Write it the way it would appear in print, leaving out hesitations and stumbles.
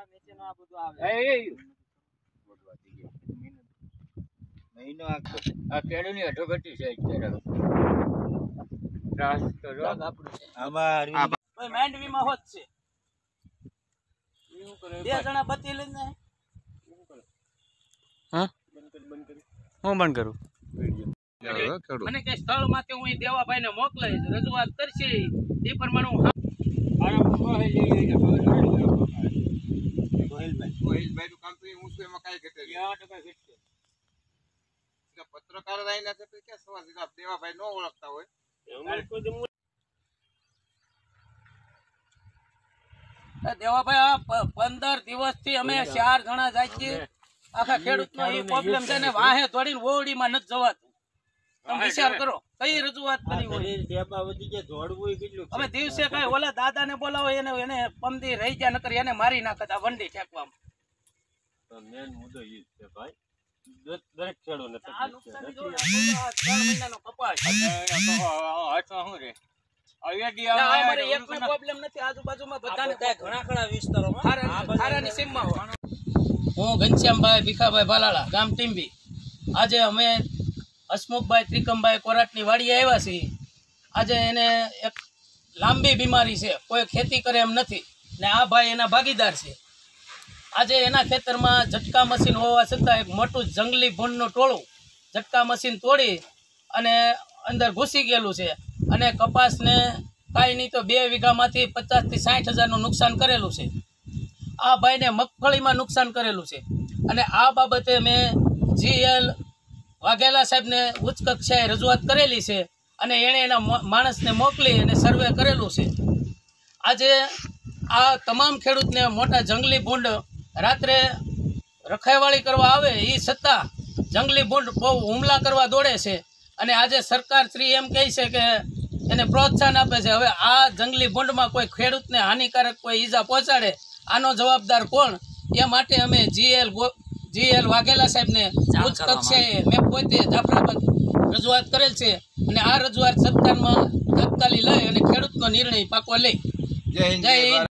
આ કેળુની અધોગતિ છે અત્યારે. ત્રાસ તો જો આમાં માંડવીમાં હોત છે. બે જણા બત્તી લઈને હું બંધ કરું. મને કે સ્થળ માટે હું દેવાભાઈ ને મોકલાઈશ, રજૂઆત કરશે એ પ્રમાણે હું પત્રકાર દેવાભાઈ નો ઓળખતા હોય. દેવાભાઈ 15 દિવસથી અમે 4 જણા જાય છીએ. આખા ખેડૂતનો એ પ્રોબ્લેમ છે ને વાહે દોડીને ઓવડીમાં નથી જવાતું. તમે વિચાર કરો કઈ રજૂઆત કરી હોય. અમે દિવસે કઈ ઓલા દાદા ને બોલાવો એને પમદી રહી ગયા નકર એને મારી નાખતા વંડી ઠેકવામાં. મેન મુદ્દો એ છે ભાઈ, દરેક ખેડૂતને આ નુકસાન જો 3 મહિનાનો કપાસ શું રે અમારે એકનો પ્રોબ્લેમ નથી. આજુબાજુમાં બધાને ઘણા વિસ્તારોમાં ખારાની સીમમાં હોય. હું ઘનશ્યામભાઈ ભીખાભાઈ ભાલાળા, ગામ ટીમ્બી. આજે અમે હસમુખભાઈ ત્રિકમભાઈ કોરાટની વાડીએ આવ્યા છીએ. આજે એને એક લાંબી બીમારી છે, કોઈ ખેતી કરે એમ નથી ને આ ભાઈ એના ભાગીદાર છે. આજે એના ખેતરમાં ઝટકા મશીન હોવા છતાં એક મોટું જંગલી ભૂંડનું ટોળું ઝટકા મશીન તોડી અને અંદર ઘૂસી ગયેલું છે અને કપાસને કાંઈ નહીં તો 2 વીઘામાંથી 50 થી 60 હજારનું નુકસાન કરેલું છે. આ ભાઈને મગફળીમાં નુકસાન કરેલું છે અને આ બાબતે મેં GL વાઘેલા સાહેબને ઉચ્ચ કક્ષાએ રજૂઆત કરેલી છે અને એણે એના માણસને મોકલી અને સર્વે કરેલું છે. આજે આ તમામ ખેડૂતને મોટા જંગલી ભૂંડ રાત્રે રખાઈવાળી કરવા આવે એ છતાં જંગલી ભૂંડ બહુ હુમલા કરવા દોડે છે અને આજે સરકાર શ્રી એમ કહે છે કે એને પ્રોત્સાહન આપે છે. હવે આ જંગલી ભૂંડમાં કોઈ ખેડૂતને હાનિકારક કોઈ ઈજા પહોંચાડે આનો જવાબદાર કોણ? એ માટે અમે GL વાઘેલા સાહેબને ઉચ્ચ કક્ષાએ મેં પોતે જાફરાબાદ રજૂઆત કરેલ છે અને આ રજૂઆત સરકારમાં તાત્કાલિક લઈ અને ખેડૂતનો નિર્ણય પાકો લઈ. જય હિન્દ.